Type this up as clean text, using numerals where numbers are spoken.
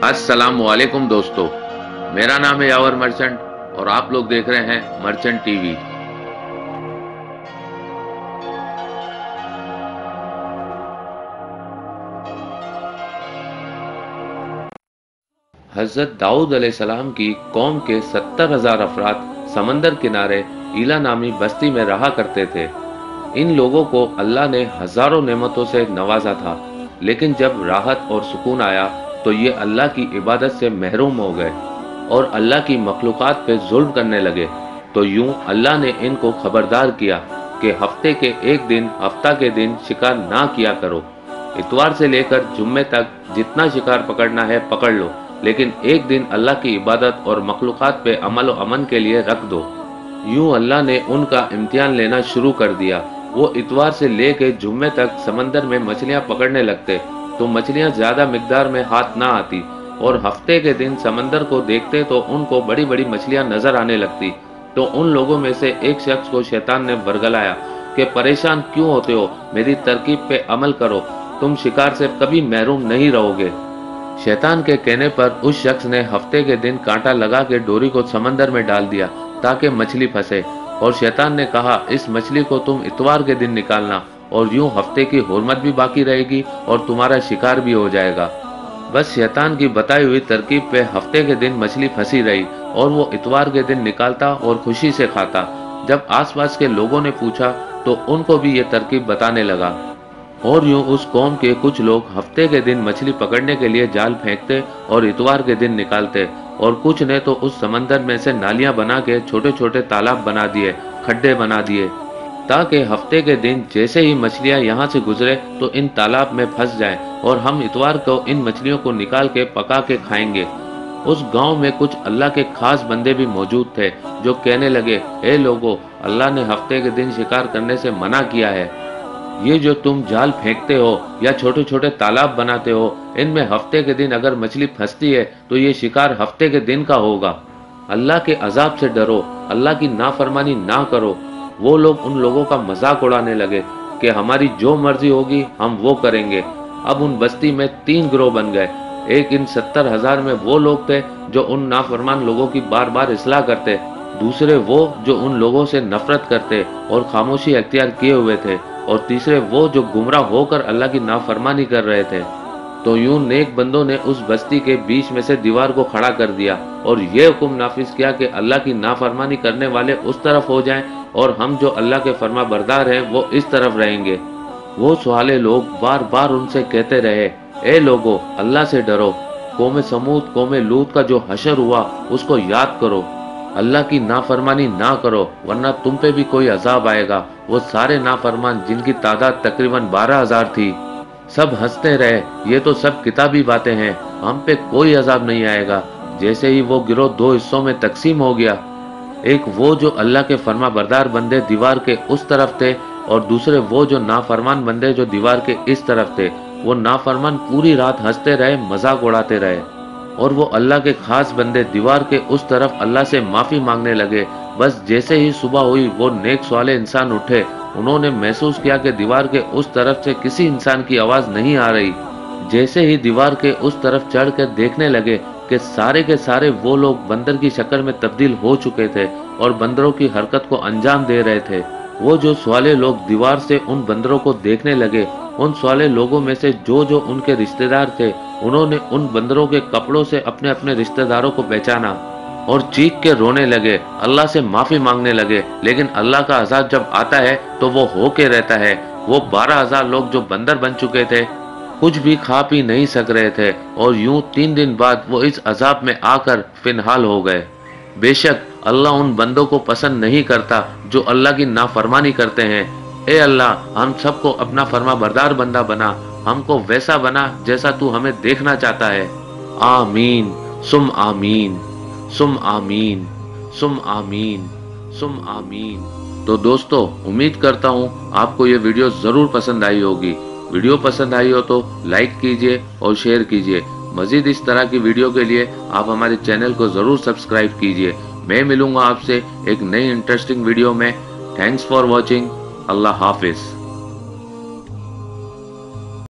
अस्सलाम वालेकुम दोस्तों, मेरा नाम है यावर मर्चेंट और आप लोग देख रहे हैं मर्चेंट टीवी। हजरत दाऊद अलैहिस्सलाम की कौम के 70,000 अफराद समंदर किनारे ईला नामी बस्ती में रहा करते थे। इन लोगों को अल्लाह ने हजारों नेमतों से नवाजा था, लेकिन जब राहत और सुकून आया तो ये अल्लाह की इबादत से महरूम हो गए और अल्लाह की मखलूक़ात पे जुल्म करने लगे। तो यूं अल्लाह ने इनको खबरदार किया कि हफ्ते के एक दिन हफ्ता के दिन शिकार ना किया करो। इतवार से लेकर जुम्मे तक जितना शिकार पकड़ना है पकड़ लो, लेकिन एक दिन अल्लाह की इबादत और मखलूक़ात पे अमल व अमन के लिए रख दो। यूं अल्लाह ने उनका इम्तिहान लेना शुरू कर दिया। वो इतवार से लेकर जुम्मे तक समंदर में मछलियां पकड़ने लगते तो मछलियां ज्यादा मिकदार में हाथ ना आती, और हफ्ते के दिन समंदर को देखते तो उनको बड़ी बड़ी मछलियां नजर आने लगती। तो उन लोगों में से एक शख्स को शैतान ने वर्गलाया कि परेशान क्यों होते हो, मेरी तरकीब पे अमल करो, तुम शिकार से कभी महरूम नहीं रहोगे। शैतान के कहने पर उस शख्स ने हफ्ते के दिन कांटा लगा के डोरी को समंदर में डाल दिया ताकि मछली फंसे, और शैतान ने कहा इस मछली को तुम इतवार के दिन निकालना, और यूं हफ्ते की हुर्मत भी बाकी रहेगी और तुम्हारा शिकार भी हो जाएगा। बस शैतान की बताई हुई तरकीब पे हफ्ते के दिन मछली फंसी रही और वो इतवार के दिन निकालता और खुशी से खाता। जब आसपास के लोगों ने पूछा तो उनको भी ये तरकीब बताने लगा, और यूं उस कौम के कुछ लोग हफ्ते के दिन मछली पकड़ने के लिए जाल फेंकते और इतवार के दिन निकालते, और कुछ ने तो उस समंदर में से नालियां बना के छोटे छोटे तालाब बना दिए, खड्डे बना दिए, ताकि हफ्ते के दिन जैसे ही मछलियां यहाँ से गुजरे तो इन तालाब में फंस जाएं और हम इतवार को इन मछलियों को निकाल के पका के खाएंगे। उस गांव में कुछ अल्लाह के खास बंदे भी मौजूद थे जो कहने लगे, ए लोगों, अल्लाह ने हफ्ते के दिन शिकार करने से मना किया है। ये जो तुम जाल फेंकते हो या छोटे छोटे तालाब बनाते हो, इनमें हफ्ते के दिन अगर मछली फंसती है तो ये शिकार हफ्ते के दिन का होगा। अल्लाह के अजाब से डरो, अल्लाह की नाफरमानी ना करो। वो लोग उन लोगों का मजाक उड़ाने लगे कि हमारी जो मर्जी होगी हम वो करेंगे। अब उन बस्ती में 3 गिरोह बन गए। एक इन 70,000 में वो लोग थे जो उन नाफरमान लोगों की बार बार इस्लाह करते, दूसरे वो जो उन लोगों से नफरत करते और खामोशी अख्तियार किए हुए थे, और तीसरे वो जो गुमराह होकर अल्लाह की नाफरमानी कर रहे थे। तो यूं नेक बंदों ने उस बस्ती के बीच में से दीवार को खड़ा कर दिया और ये हुक्म नाफिज किया कि अल्लाह की नाफरमानी करने वाले उस तरफ हो जाएं और हम जो अल्लाह के फरमा बरदार हैं वो इस तरफ रहेंगे। वो सुहाले लोग बार बार उनसे कहते रहे, ए लोगो, अल्लाह से डरो। कौम समूद कौम लूत का जो हशर हुआ उसको याद करो। अल्लाह की नाफरमानी ना करो वरना तुम पे भी कोई अजाब आएगा। वो सारे नाफरमान जिनकी तादाद तकरीबन 12,000 थी, सब हंसते रहे, ये तो सब किताबी बातें हैं, हम पे कोई अजाब नहीं आएगा। जैसे ही वो गिरोह 2 हिस्सों में तकसीम हो गया, एक वो जो अल्लाह के फरमा बरदार बंदे दीवार के उस तरफ थे और दूसरे वो जो नाफरमान बंदे जो दीवार के इस तरफ थे। वो नाफरमान पूरी रात हंसते रहे, मजाक उड़ाते रहे, और वो अल्लाह के खास बंदे दीवार के उस तरफ अल्लाह से माफी मांगने लगे। बस जैसे ही सुबह हुई वो नेक वाले इंसान उठे, उन्होंने महसूस किया कि दीवार के उस तरफ से किसी इंसान की आवाज नहीं आ रही। जैसे ही दीवार के उस तरफ चढ़ कर देखने लगे कि सारे के सारे वो लोग बंदर की शक्ल में तब्दील हो चुके थे और बंदरों की हरकत को अंजाम दे रहे थे। वो जो सवाले लोग दीवार से उन बंदरों को देखने लगे, उन सवाले लोगों में से जो उनके रिश्तेदार थे, उन्होंने उन बंदरों के कपड़ों से अपने अपने रिश्तेदारों को पहचाना और चीख के रोने लगे, अल्लाह से माफी मांगने लगे। लेकिन अल्लाह का अजाब जब आता है तो वो होके रहता है। वो 12,000 लोग जो बंदर बन चुके थे कुछ भी खा पी नहीं सक रहे थे, और यूं 3 दिन बाद वो इस अजाब में आकर फिनहाल हो गए। बेशक अल्लाह उन बंदों को पसंद नहीं करता जो अल्लाह की नाफरमानी करते हैं। ए अल्लाह, हम सबको अपना फरमा बरदार बंदा बना, हमको वैसा बना जैसा तू हमें देखना चाहता है। आमीन सुम आमीन सुम आमीन सुम आमीन सुम आमीन। तो दोस्तों, उम्मीद करता हूँ आपको ये वीडियो जरूर पसंद आई होगी। वीडियो पसंद आई हो तो लाइक कीजिए और शेयर कीजिए। मजीद इस तरह की वीडियो के लिए आप हमारे चैनल को जरूर सब्सक्राइब कीजिए। मैं मिलूंगा आपसे एक नई इंटरेस्टिंग वीडियो में। Thanks for watching. अल्लाह हाफिज।